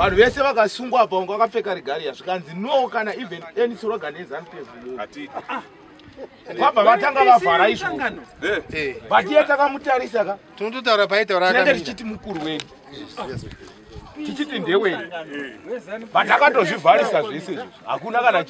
vanhu vese vakasungwa apa unga vakapfeka regari yazvikanzi no kana even any sloganism ati kwabva vatanga vavhara izvo vatiye takamutarisa ka tinototaura paitaura tinenge tichiti mukuru wedu tichiti ndewedu vatakatozvivharisa zvese izvozvo hakuna kana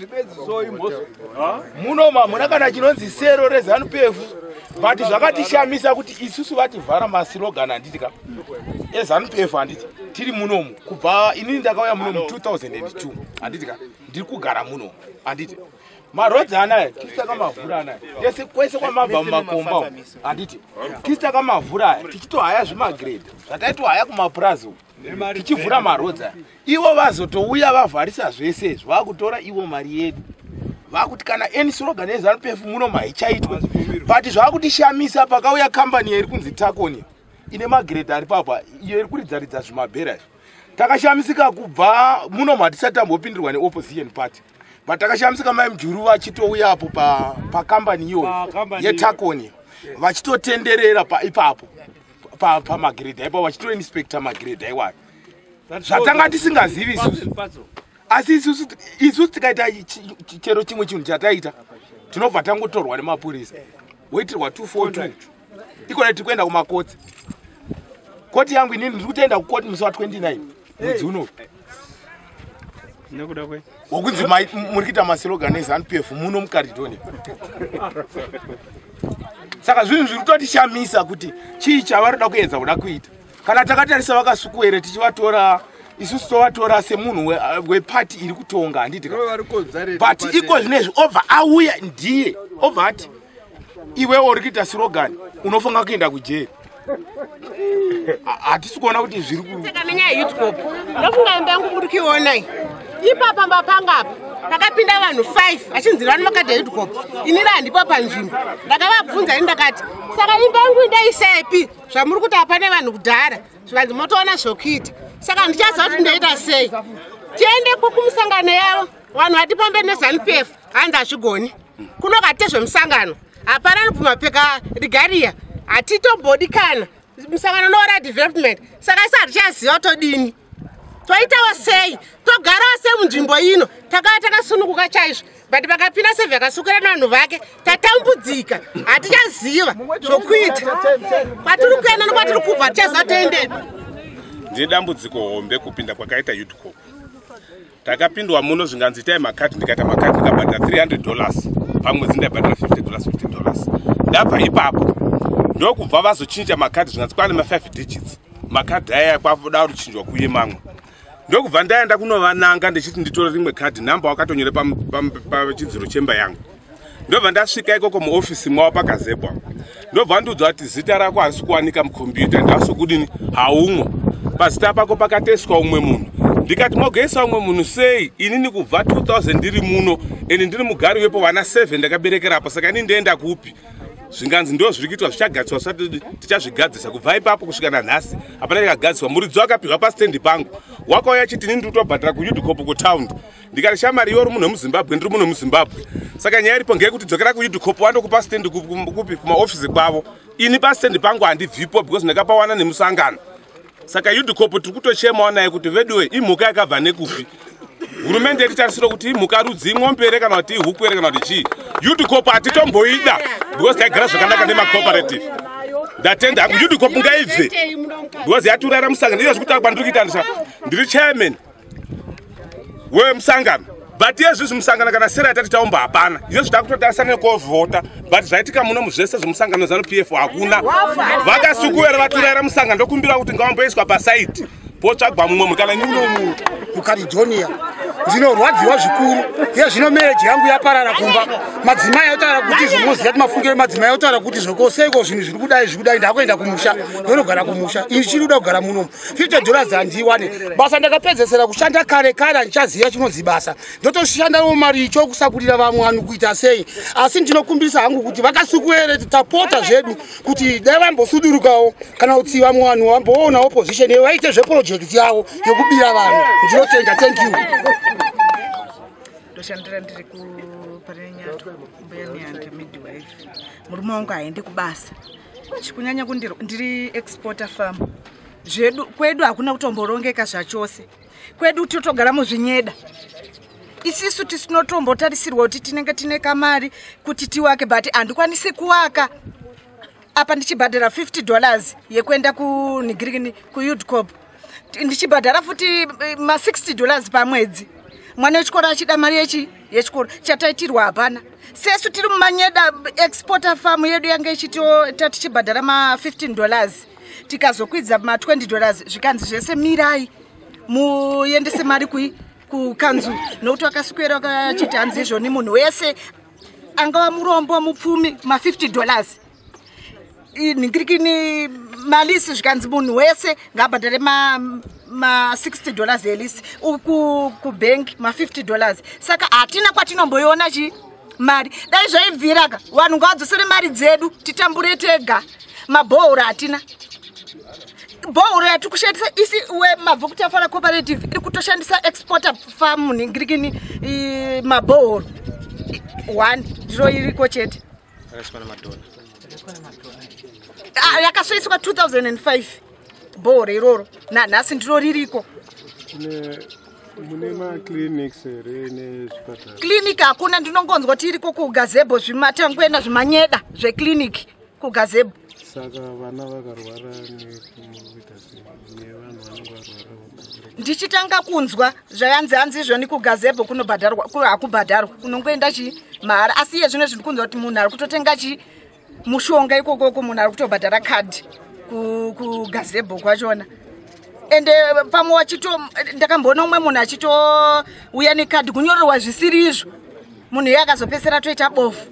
munoma muna kana chinonzi sero reZANU-PF but zvakatishamisa kuti isusu vativhara maslogani handiti ka eZANU-PF handiti tiri munomu kubva inini ndakauya munomu 2002 handiti ka ndiri kugara munomu handiti marodzi anaya tichitaka mavhura anaya yese kwese kwamabva mumakomba handiti tichitaka mavhura aya tichitohaya zvimagrade zvataitohaya kumapurazo tichivhura marodzi aya ivo vazotouya vavharisa zvese izvi vakutora ivo mari yedu vakuti kana any slogan yeZANU-PF muno haichaitwa but zvakutishamisa pakauya kambani iri kunzi Takoni ine magrade ari papa iyo iri kuridzaridza zvimabhera takashamisika kubva muno hatisati tambopindirwa neopposition party but takashamisika mai mujuru vachitouya apo pakambani iyo yeTakoni vachitotenderera ipapo pamagrade aipo vachitoinspecta magrade aiwayo zvatanga tisingazivi isusu asi isusu tikaita chero chimwe chinhu chataita tinobva tangotorwa nemapurisa woitirwa 242 ikona tiri kuenda kumakotsi koti yangu inini ndiri kutoenda kukoti musi wa29 mwedzi uno nekuda kwe wokunzi muri kuita maslogani eZANU-PF muno mukaridhoni saka zvinhu zviri kutotishamisa kuti chii chavari kuda kuedza kuda kuita kana takatarisa vakasukuhere tichivatora isusu tovatora semunhu wepati iri kutonga handiti but iko zvinezvi obva auya ndiye obva ati iwewo uri kuita slogani unofunga kuenda kujeri hatisi kuona kuti zviri nenyaya yeYouthCorp ndofunga imba yangu muri kuionai ipapa mbapangapa pakapinda vanhu 5 vachinzira vane makadhi eYouthCorp inini handipo panzvimbo ndakavabvunza ini ndakati saka imba yangu indaisepi zvamuri kuti hapane vanhu kudhara zvivanzi motoona zvokuita saka ndichaziva kuti ndoita sei tiende kumusangano yavo vanhu vatipambe neZANU-PF hanzi hazvigoni kunokate zvemusangano hapana nobvumapfeka rigariya hatitombodikana musangano noora development saka isi hatichaziva todini toitawo sei togarawo semunzvimbo ino takava takasununguka chaizvo but pakapinda sevhi yakasukira nevanhu vake tatambudzika hatichaziva zvokuita kwatiri kuenda nokwatiri kubva tichaziva toendepi ndine dambudziko hombe kupinda kwakaita YouthCorp takapindwa muno zvinganzi itai makati ndikaita makati ndikabhadhara $300 pamwedzi ndaibhadhara $50 ndabva ipapo ndokubva vazochinja makati zvinganzi kwane ma5 digits makadhi aya kwakuda kuchinjwa kuye mamwe ndokubva ndaenda kunovananga ndichiti nditore rimwe kadhi namba wakatonyore pachidziro chemba yangu ndobva ndasvika ikoko muofisi mwavo pakazebwa ndobva ndiudzwa kuti zita rako harisi kuwanika mukombiyuta ndasokudini haumwe pazita pako pakatoiswa umwe munhu ndikati mogoisa umwe munhu sei inini kubva 2000 ndiri muno ende ndiri mugari wepo vana 7 ndakaberekerapo saka ini ndoenda kupi zvinganzi ndo zviri kuitwa zvichagadziswa usati tichazvigadzisa kubva ipapo kusvika nanhasi hapana chakagadziswa muridzi wakapihwa pasitendi pangu wakauya chiti nini ndikutobhadhara kuYouthCorp kutaundi ndikati shamari iwo uri munhu wemuZimbabwe ndiri munhu wemuZimbabwe saka nyaya iripo ngeyekuti dzokera kuYouthCorp wandokupa sitendi kupi kumaofisi kwavo ini pasitendi pangu handibvipo because ndakapawana nemusangano saka YouthCorp tiri kutochemawo naye kuti veduwe imhuka yakabva nekupi hurumende iritarisiro kuti imhuka rudzi imwombere kana kuti ihuku ere kana kuti chii YouthCorp hatitomboida because taigara zvakanaka nemacooperative ndatenda YouthCorp ngaibve because yaturara musangano izvo zvikuti kwandiri kuita ndiri chairman wemusangano but yezvizvi musangano kana sera yatati taumba hapana izvo zvitakutotarisana nekovhota but zvaitika muno muzvese zvemusangano ZANU-PF hakuna vakasukuwera vaturara musangano ndokumbira kuti ngavamboiswa pasaiti potsvagwa mumwe munhu kana nyuno mukaridhonia ndinorwadziwa zvikuru iye zvino mereji yangu yaparara kumba madzimai aitaura kuti zvinoziva kuti mafungiro madzimai aitaura kuti zvokoseiko zvinhu zviri kudai ndakuenda kumusha ndonogara kumusha ini chiri kuda kugara munomu $50 handiwane basa ndakapedzesera kushanda kare handichaziva chinonzi basa ndotoshandawo mari icho kusakurira vamwe vanhu kuita sei asi ndinokumbirisa hangu kuti vakasukuwere tapota zvedu kuti dai vambosudurukawo kana kuti vamwe vanhu vamboona opposition vaite zveprojekti yavo yokubira vanhu ndinotenda. Thank you. ndoshandira ndiri kuparenyato mbeyani ante midwife murume wangu haendi kubasa chikunyanya ndiri exporter farm zvedu kwedu hakuna kutomborongeka zvachose kwedu totogara muzvinyeda. Isisu tisinotombotarisirwa kuti tinenge tine kamari kuti tiwake, but handikwanisi kuwaka. Apa ndichibhadhara $50 yekuenda kunigirigini kuUdcop. Ndichibhadhara futi $60 pamwedzi. Mwana wechikoro achida mari yechikoro chataitirwa hapana. Sesu tiri mumanyeda exporter farm yedu yange ichito tichibhadhara $15. Tikazokwidza $20 zvikanzi zvese mirai muendese mari kukanzu nokuti wakaswera wakachiti hanzi izvoni munhu wese angava murombo mupfumi $50. Ningirikini malisi zvikanzi munhu wese ngabhadhare $60 elisi kubank $50. Saka hatina kwatinomboiona mari. Dai zvaibviraka vanhu ngavadzosere mari dzedu titambure tega. Mabhora hatina. Bhora yatikushandisa isi Mabvukutafara Cooperative iri kutoshandisa exporter farm ningirikini mabhora 1 ndiro iriko chete. Yakasoiswa 2005 bhora iroro nanhasi ndiro ririko. Clinic hakuna, ndinongonzwa kuti iriko kuGazebo zvimatangwena zvimanyeda zveclinic kuGazebo. Saka vana vakarwara ndichitanga kunzwa zvayanzi izvoni kuGazebo kunobhadharwa hakubhadharwa kunongoenda mahara, asi iye zvino zviri kunzwa kuti munhu ari kutotenga mushonga ikokoko munhu ari kutobhadhara kadhi kuGazebo kwachona. Ende pamwe wachito ndakamboona umwe munhu achitouya nekadhi kunyorerwa zvisiri izvo, munhu iye akazopesera toita bofu.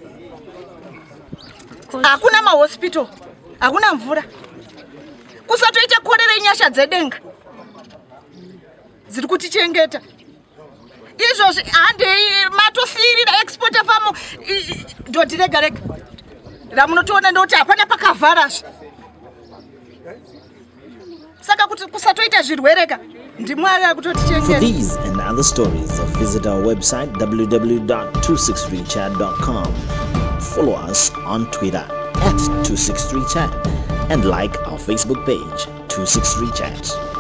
Hakuna mahospital, hakuna mvura, kusatoita korera inyasha dzedenga dziri kutichengeta. Izvozvi handei matosiyirira exporter farm ndoti rega ramunotoona ndoti hapana pakavharazve. Saka kuti kusatoita zvirwereka ndimwari ari kutotichengeta. For these and other stories, visit our website www.263chat.com. Follow us on Twitter @263chat and like our Facebook page 263chat.